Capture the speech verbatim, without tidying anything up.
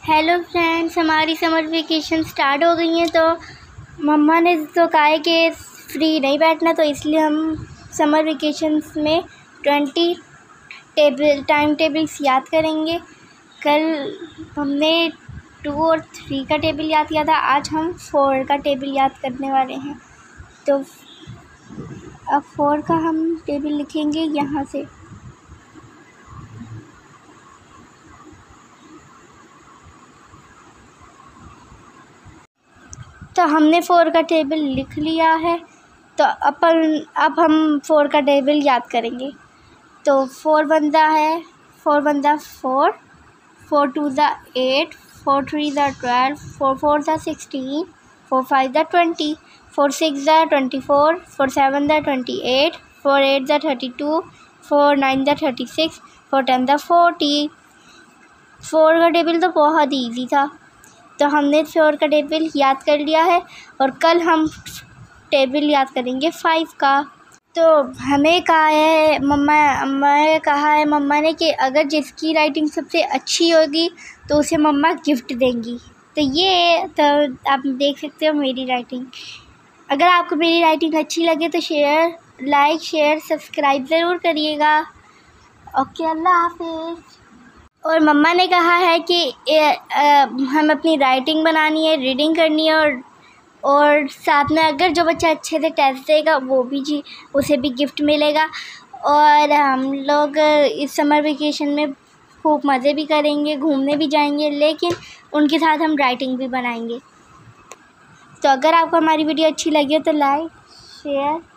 Hello friends, हमारी summer vacation start हो गई हैं। तो मम्मा ने तो कहा है कि फ्री नहीं बैठना, तो इसलिए हम समर वेकेशंस में ट्वेंटी टेबल टाइम टेबल्स याद करेंगे। कल हमने टू और थ्री का टेबल याद किया था, आज हम फोर का टेबल याद करने वाले हैं। तो अब फोर का हम टेबल लिखेंगे यहाँ से। तो हमने फोर का टेबल लिख लिया है। तो अपन अब हम फोर का टेबल याद करेंगे। तो फोर बनता है फोर बनता फोर फोर टू ज़ा एट, फोर थ्री ज़ा ट्वेल्व, फोर फोर ज़ा सिक्सटीन, फोर फाइव ज़ा ट्वेंटी, फोर सिक्स ज़ा ट्वेंटी फोर, फोर सेवन ज़ा ट्वेंटी एट, फोर एट ज़ा थर्टी टू, फोर नाइन ज़ा थर्टी सिक्स, फोर टेन ज़ा forty. Four का टेबल तो बहुत ईजी था, तो हमने फोर का टेबल याद कर लिया है। और कल हम टेबल याद करेंगे फाइव का। तो हमें कहा है मम्मा अम्मा ने कहा है मम्मा ने कि अगर जिसकी राइटिंग सबसे अच्छी होगी तो उसे मम्मा गिफ्ट देंगी। तो ये तो आप देख सकते हो मेरी राइटिंग। अगर आपको मेरी राइटिंग अच्छी लगे तो शेयर लाइक शेयर सब्सक्राइब ज़रूर करिएगा। ओके, अल्लाह हाफिज़। और मम्मा ने कहा है कि ए, आ, हम अपनी राइटिंग बनानी है, रीडिंग करनी है, और और साथ में अगर जो बच्चा अच्छे से टेस्ट देगा वो भी जी उसे भी गिफ्ट मिलेगा। और हम लोग इस समर वेकेशन में खूब मज़े भी करेंगे, घूमने भी जाएंगे, लेकिन उनके साथ हम राइटिंग भी बनाएंगे। तो अगर आपको हमारी वीडियो अच्छी लगी हो तो लाइक शेयर